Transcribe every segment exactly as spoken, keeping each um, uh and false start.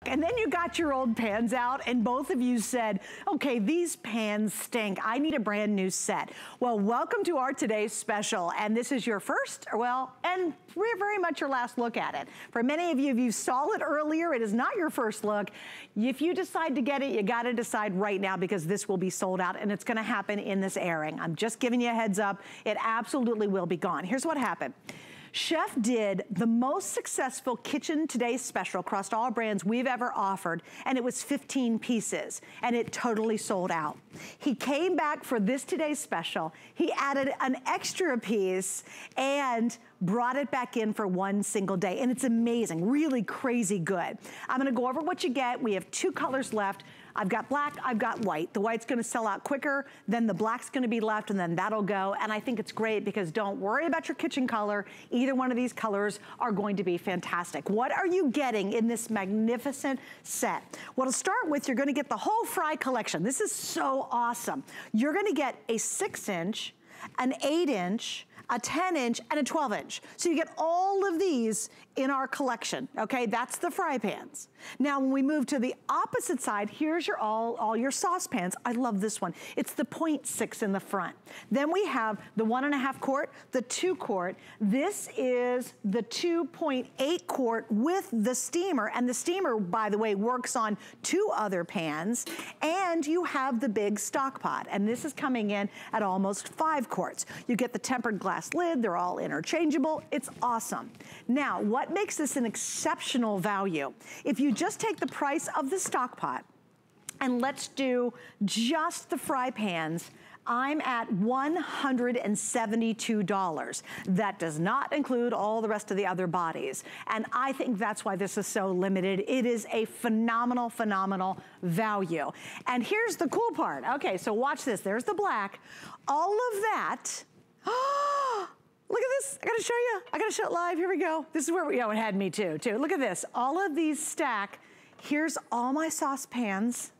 And then you got your old pans out and both of you said, okay, these pans stink. I need a brand new set. Well, welcome to our today's special. And this is your first, well, and very much your last look at it. For many of you, if you saw it earlier, it is not your first look. If you decide to get it, you gotta decide right now because this will be sold out and it's gonna happen in this airing. I'm just giving you a heads up. It absolutely will be gone. Here's what happened. Chef did the most successful Kitchen Today special across all brands we've ever offered, and it was fifteen pieces, and it totally sold out. He came back for this Today's special. He added an extra piece and brought it back in for one single day, and it's amazing, really crazy good. I'm gonna go over what you get. We have two colors left. I've got black, I've got white. The white's gonna sell out quicker, then the black's gonna be left, and then that'll go. And I think it's great because don't worry about your kitchen color. Either one of these colors are going to be fantastic. What are you getting in this magnificent set? Well, to start with, you're gonna get the whole Fry collection. This is so awesome. You're gonna get a six inch, an eight inch, a ten inch, and a twelve inch. So you get all of these in our collection, okay? That's the fry pans. Now, when we move to the opposite side, here's your all, all your saucepans. I love this one. It's the point six in the front. Then we have the one and a half quart, the two quart. This is the two point eight quart with the steamer. And the steamer, by the way, works on two other pans. And you have the big stock pot. And this is coming in at almost five quarts. You get the tempered glass lid. They're all interchangeable. It's awesome. Now, what makes this an exceptional value? If you just take the price of the stock pot and let's do just the fry pans, I'm at one hundred seventy-two dollars. That does not include all the rest of the other bodies. And I think that's why this is so limited. It is a phenomenal, phenomenal value. And here's the cool part. Okay, so watch this. There's the black. All of that, look at this, I gotta show you. I gotta show it live, here we go. This is where, we, oh, it had me too, too. Look at this, all of these stack. Here's all my saucepans.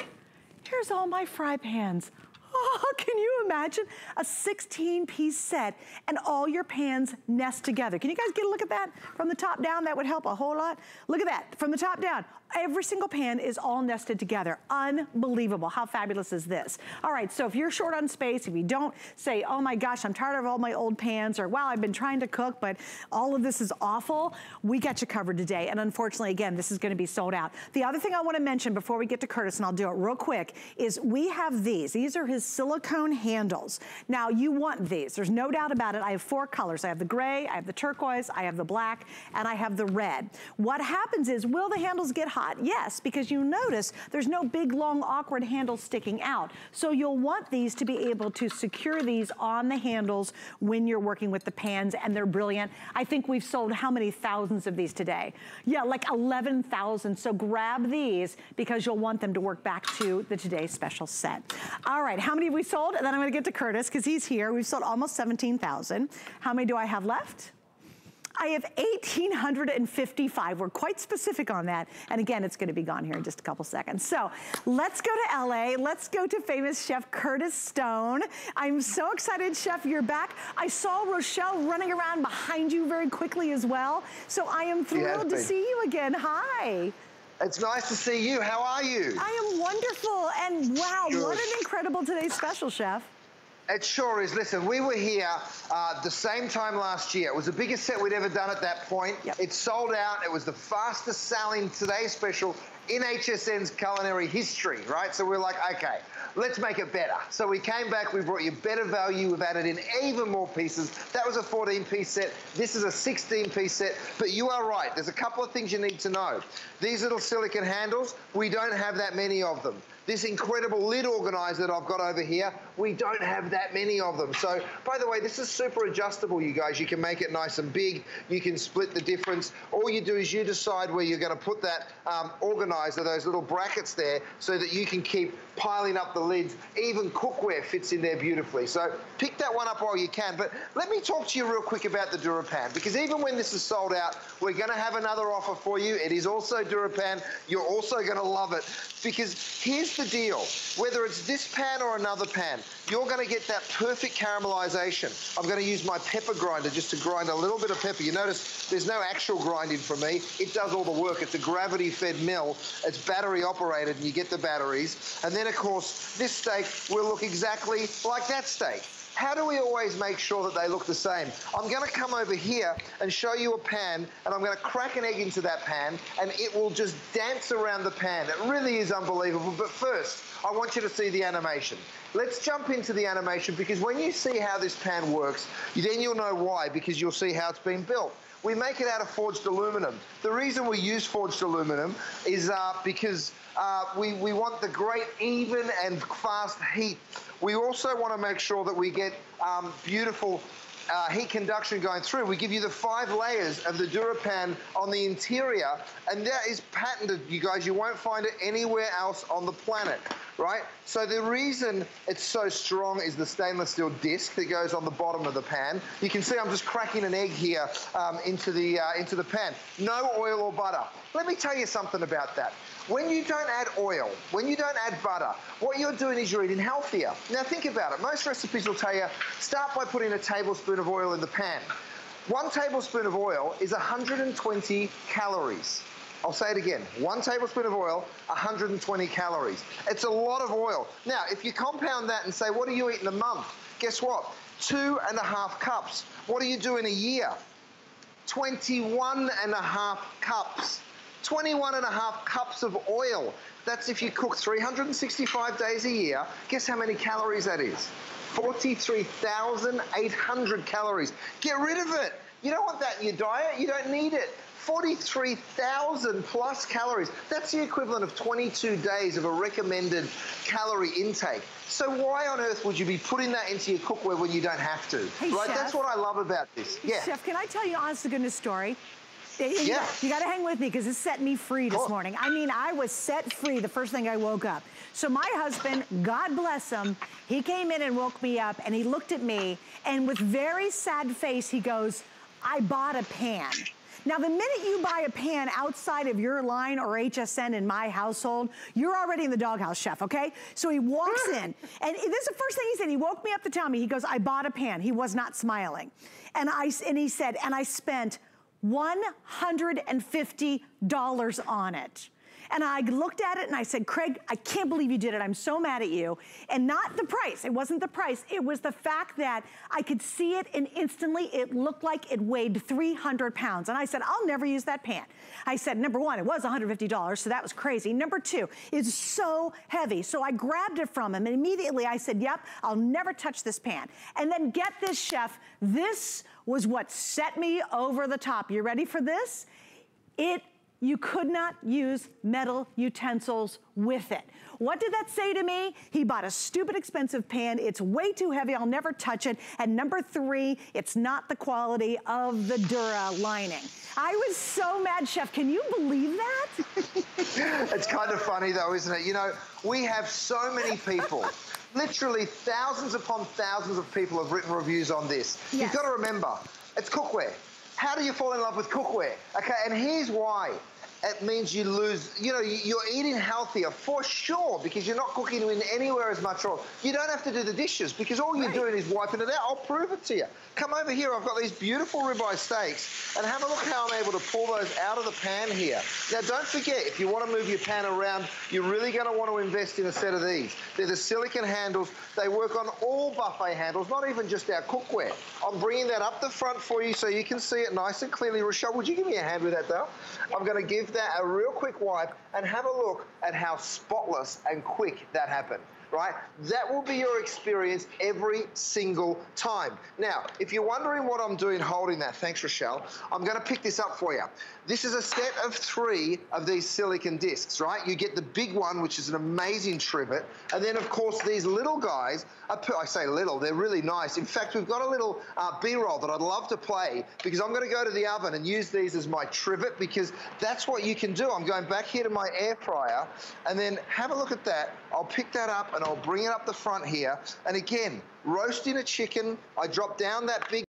Here's all my fry pans. Oh, can you imagine a sixteen piece set and all your pans nest together? Can you guys get a look at that from the top down? That would help a whole lot. Look at that, from the top down. Every single pan is all nested together. Unbelievable. How fabulous is this? All right, so if you're short on space, if you don't say, oh my gosh, I'm tired of all my old pans, or wow, I've been trying to cook, but all of this is awful, we got you covered today. And unfortunately, again, this is gonna be sold out. The other thing I wanna mention before we get to Curtis, and I'll do it real quick, is we have these. These are his silicone handles. Now, you want these. There's no doubt about it. I have four colors. I have the gray, I have the turquoise, I have the black, and I have the red. What happens is, will the handles get hot? Yes, because you notice there's no big, long, awkward handle sticking out. So you'll want these to be able to secure these on the handles when you're working with the pans, and they're brilliant. I think we've sold how many thousands of these today? Yeah, like eleven thousand. So grab these because you'll want them to work back to the Today's Special set. All right, how many have we sold? And then I'm gonna get to Curtis because he's here. We've sold almost seventeen thousand. How many do I have left? I have one thousand eight hundred fifty-five. We're quite specific on that. And again, it's gonna be gone here in just a couple seconds. So let's go to L A. Let's go to famous chef Curtis Stone. I'm so excited, Chef, you're back. I saw Rochelle running around behind you very quickly as well. So I am thrilled to see you again. Hi. It's nice to see you. How are you? I am wonderful. And wow, sure. What an incredible Today's Special, Chef. It sure is. Listen, we were here uh, the same time last year. It was the biggest set we'd ever done at that point. Yep. It sold out. It was the fastest selling Today's Special in H S N's culinary history, right? So we're like, okay, let's make it better. So we came back, we brought you better value, we've added in even more pieces. That was a fourteen piece set. This is a sixteen piece set. But you are right, there's a couple of things you need to know. These little silicone handles, we don't have that many of them. This incredible lid organizer that I've got over here, we don't have that many of them. So, by the way, this is super adjustable, you guys. You can make it nice and big. You can split the difference. All you do is you decide where you're going to put that um, organizer, those little brackets there, so that you can keep piling up the lids. Even cookware fits in there beautifully. So pick that one up while you can. But let me talk to you real quick about the DuraPan, because even when this is sold out, we're going to have another offer for you. It is also DuraPan. You're also going to love it, because here's the deal. Whether it's this pan or another pan, you're gonna get that perfect caramelization. I'm gonna use my pepper grinder just to grind a little bit of pepper. You notice there's no actual grinding from me. It does all the work. It's a gravity-fed mill. It's battery operated, and you get the batteries. And then, of course, this steak will look exactly like that steak. How do we always make sure that they look the same? I'm going to come over here and show you a pan, and I'm going to crack an egg into that pan, and it will just dance around the pan. It really is unbelievable. But first, I want you to see the animation. Let's jump into the animation, because when you see how this pan works, then you'll know why, because you'll see how it's been built. We make it out of forged aluminum. The reason we use forged aluminum is uh, because uh, we, we want the great even and fast heat. We also want to make sure that we get um, beautiful uh, heat conduction going through. We give you the five layers of the DuraPan on the interior, and that is patented, you guys. You won't find it anywhere else on the planet, right? So the reason it's so strong is the stainless steel disc that goes on the bottom of the pan. You can see I'm just cracking an egg here um, into the uh, into the pan. No oil or butter. Let me tell you something about that. When you don't add oil, when you don't add butter, what you're doing is you're eating healthier. Now think about it. Most recipes will tell you, start by putting a tablespoon of oil in the pan. One tablespoon of oil is one hundred twenty calories. I'll say it again. One tablespoon of oil, one hundred twenty calories. It's a lot of oil. Now, if you compound that and say, what do you eat in a month? Guess what? Two and a half cups. What do you do in a year? twenty-one and a half cups. twenty-one and a half cups of oil. That's if you cook three hundred sixty-five days a year. Guess how many calories that is? forty-three thousand eight hundred calories. Get rid of it. You don't want that in your diet. You don't need it. forty-three thousand plus calories. That's the equivalent of twenty-two days of a recommended calorie intake. So why on earth would you be putting that into your cookware when you don't have to? Hey, right? Chef, That's what I love about this. Yeah. Chef, can I tell you an honest to goodness story? You, yeah. you got to hang with me, because it set me free this cool. morning. I mean, I was set free the first thing I woke up. So my husband, God bless him, he came in and woke me up, and he looked at me, and with very sad face, he goes, I bought a pan. Now, the minute you buy a pan outside of your line or H S N in my household, you're already in the doghouse, Chef, okay? So he walks in, and this is the first thing he said. He woke me up to tell me, he goes, I bought a pan. He was not smiling. And, I, and he said, and I spent one hundred fifty dollars on it. And I looked at it and I said, Craig, I can't believe you did it. I'm so mad at you. And not the price. It wasn't the price. It was the fact that I could see it, and instantly it looked like it weighed three hundred pounds. And I said, I'll never use that pan. I said, number one, it was one hundred fifty dollars, so that was crazy. Number two, it's so heavy. So I grabbed it from him, and immediately I said, yep, I'll never touch this pan. And then get this, Chef, this was what set me over the top. You ready for this? It You could not use metal utensils with it. What did that say to me? He bought a stupid expensive pan. It's way too heavy. I'll never touch it. And number three, it's not the quality of the Dura lining. I was so mad, Chef. Can you believe that? It's kind of funny, though, isn't it? You know, we have so many people. Literally thousands upon thousands of people have written reviews on this. Yes. You've got to remember, it's cookware. How do you fall in love with cookware? Okay, and here's why. It means you lose, you know, you're eating healthier for sure, because you're not cooking in anywhere as much oil. You don't have to do the dishes, because all you're right. doing is wiping it out. I'll prove it to you. Come over here. I've got these beautiful ribeye steaks, and have a look how I'm able to pull those out of the pan here. Now, don't forget, if you want to move your pan around, you're really going to want to invest in a set of these. They're the silicone handles. They work on all buffet handles, not even just our cookware. I'm bringing that up the front for you so you can see it nice and clearly. Rochelle, would you give me a hand with that, though? I'm going to give that a real quick wipe and have a look at how spotless and quick that happened. Right? That will be your experience every single time. Now, if you're wondering what I'm doing holding that, thanks, Rochelle, I'm going to pick this up for you. This is a set of three of these silicone discs, right? You get the big one, which is an amazing trivet, and then, of course, these little guys, are, I say little, they're really nice. In fact, we've got a little uh, B-roll that I'd love to play, because I'm going to go to the oven and use these as my trivet, because that's what you can do. I'm going back here to my air fryer, and then have a look at that. I'll pick that up and I'll bring it up the front here. And again, roasting a chicken, I drop down that big